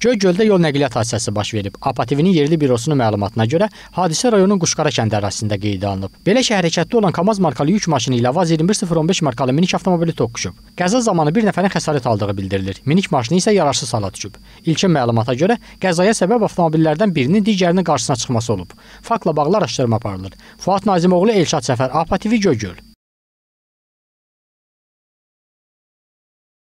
Göygöldə yol nəqliyyat hadisəsi baş verib. APA TV-nin yerli bürosunun məlumatına görə hadisə rayonun Quşqara kəndi ərazisində qeydə alınıb. Belə ki, hərəkətdə olan KAMAZ markalı yük maşını ilə VAZ 21015 markalı minik avtomobili toqquşub. Qəza zamanı bir nəfərin xəsarət aldığı bildirilir. Minik maşını isə yararsız hala düşüb. İlkin məlumata görə qəzaya səbəb avtomobillərdən birinin digərinin qarşısına çıxması olub. Faktla bağlı araşdırma aparılır. Fuad Nazimoğlu, Elşad Səfər, APA TV, Göygöl.